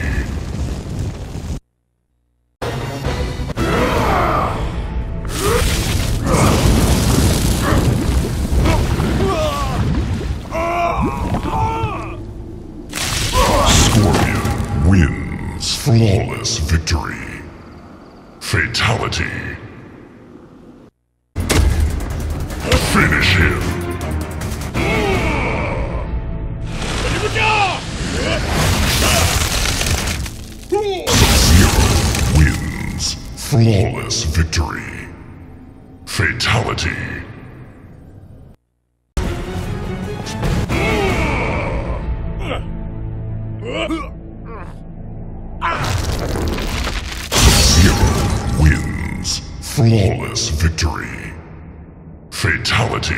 Wins. Flawless victory. Fatality. Finish him. Zero wins. Flawless victory. Fatality. Flawless victory. Fatality.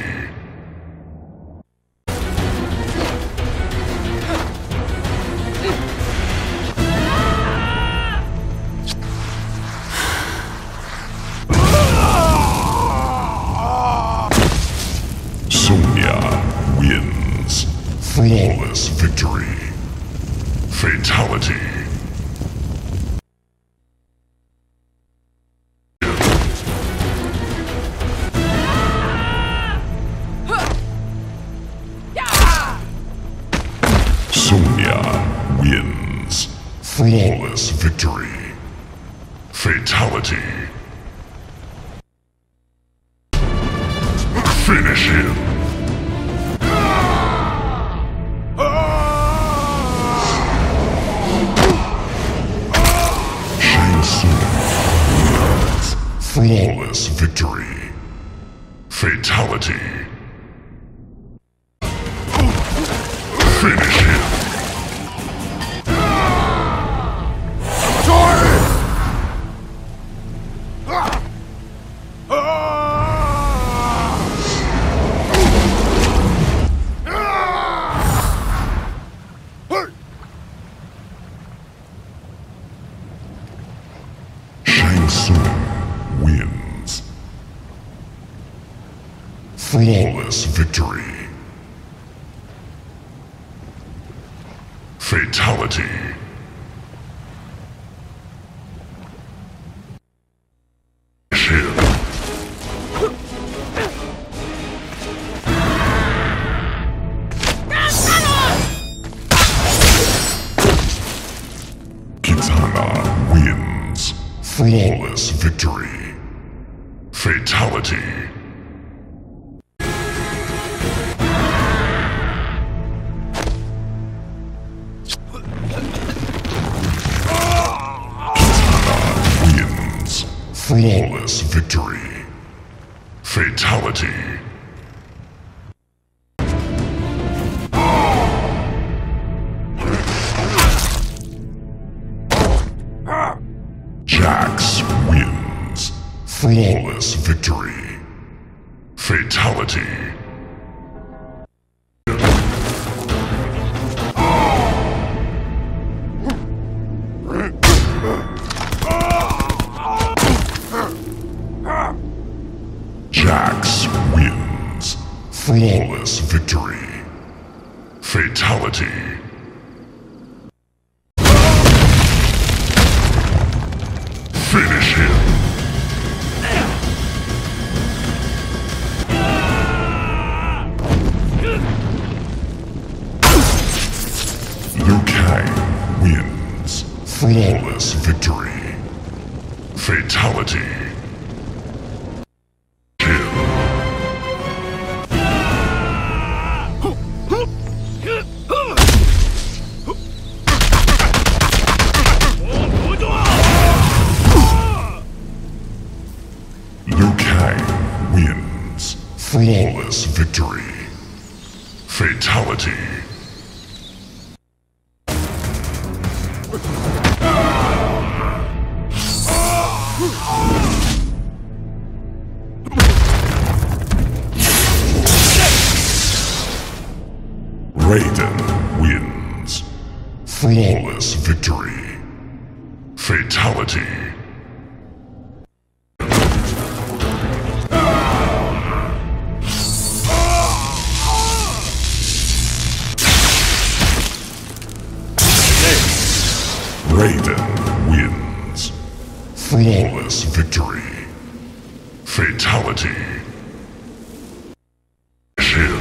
Sonya wins. Flawless victory. Fatality. Sonya wins. Flawless victory. Fatality. Finish him. Shang Tsung wins. Flawless victory. Fatality. Finish him. Shang Tsung wins. Flawless victory. Fatality. Him. Kitana wins. Flawless victory. Fatality. Flawless victory. Fatality. Jax wins. Flawless victory. Fatality. Jax wins. Flawless victory. Fatality. Finish him. Liu Kang wins. Flawless victory. Fatality. Wins. Flawless victory. Fatality. Raiden wins. Flawless victory. Fatality. Raven wins. Flawless victory. Fatality. Shield.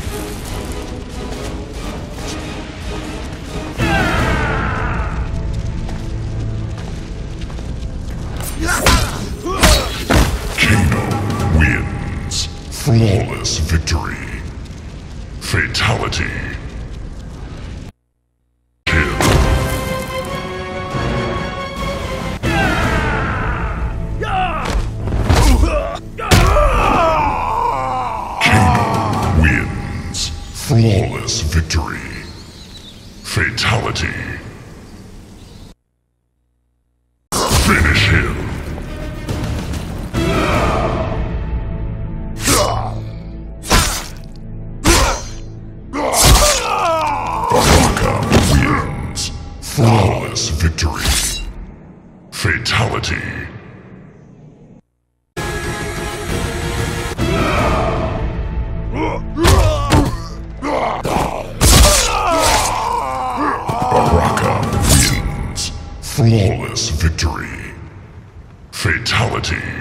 Kano wins. Flawless victory. Fatality. Flawless victory. Fatality. Finish him. Baraka wins. Flawless victory. Fatality. Flawless victory. Fatality.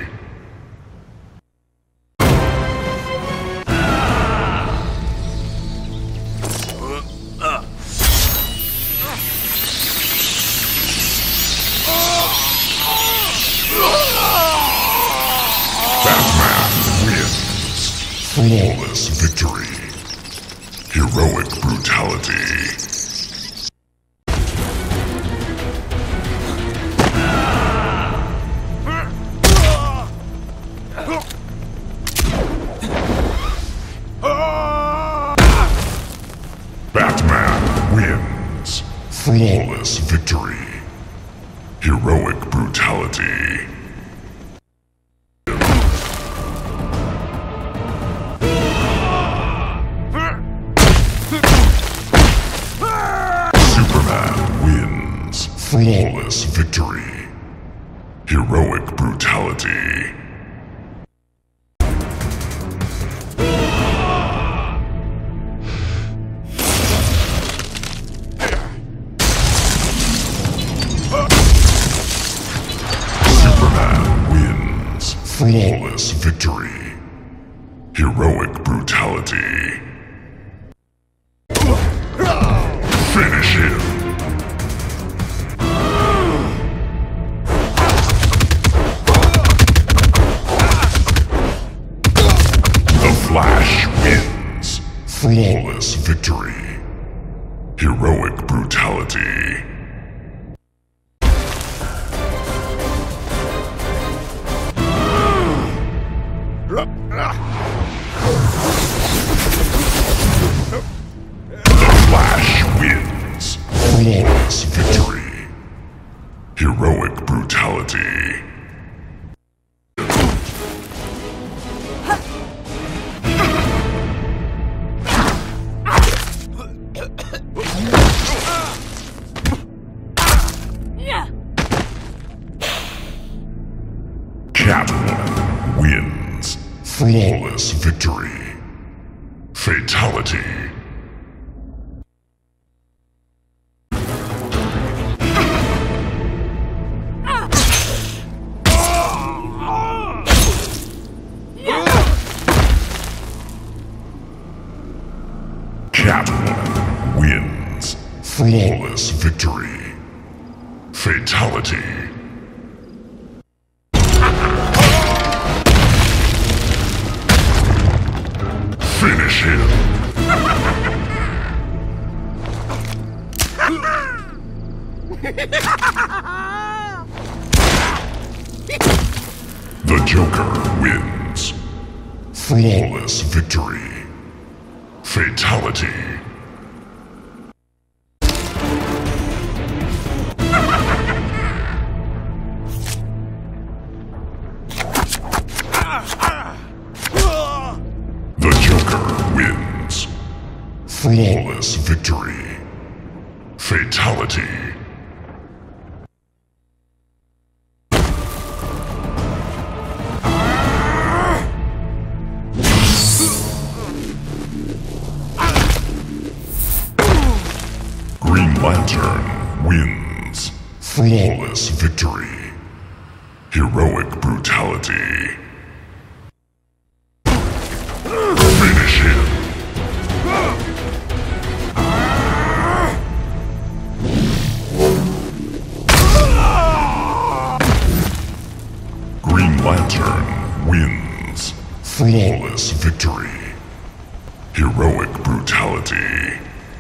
Batman wins. Flawless victory. Heroic brutality. Batman wins. Flawless victory. Heroic brutality. Superman wins. Flawless victory. Heroic brutality. Flawless victory. Heroic brutality. Finish him. The Flash wins. Flawless victory. Heroic brutality. The Flash wins. Flawless victory. Heroic brutality. Catwoman wins. Flawless victory. Fatality. Catwoman wins. Flawless victory. Fatality. Finish him. The Joker wins. Flawless victory. Fatality. The Joker wins. Flawless victory. Fatality. Green Lantern wins. Flawless victory. Heroic brutality. Finish him. Green Lantern wins. Flawless victory. Heroic brutality.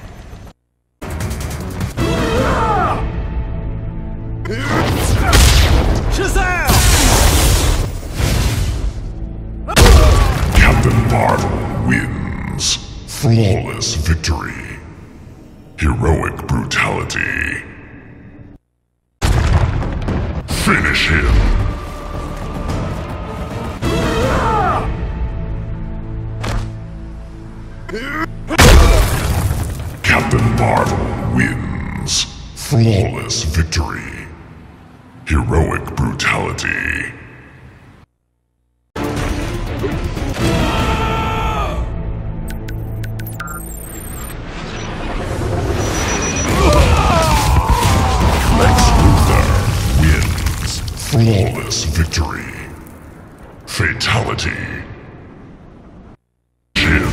Shazam! Captain Marvel wins. Flawless victory. Heroic brutality. Finish him. Captain Marvel wins. Flawless victory. Heroic brutality. Lex Luthor wins. Flawless victory. Fatality. Jim.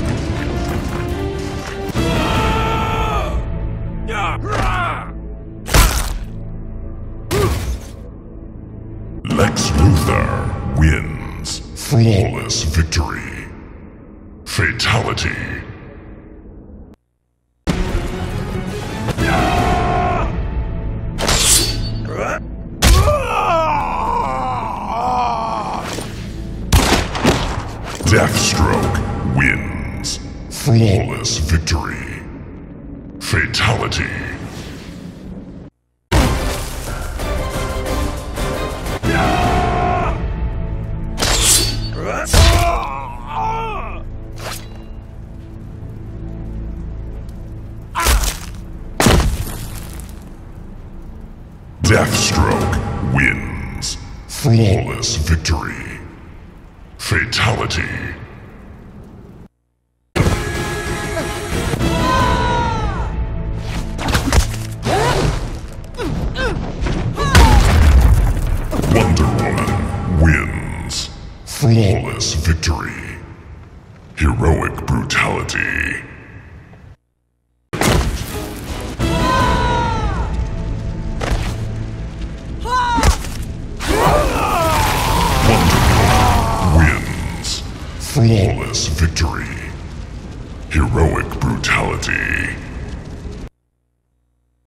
Lex Luthor wins. Flawless victory. Fatality. Deathstroke wins. Flawless victory. Fatality. Deathstroke wins. Flawless victory. Fatality. Wonder Woman wins. Flawless victory. Heroic brutality. Flawless victory. Heroic brutality.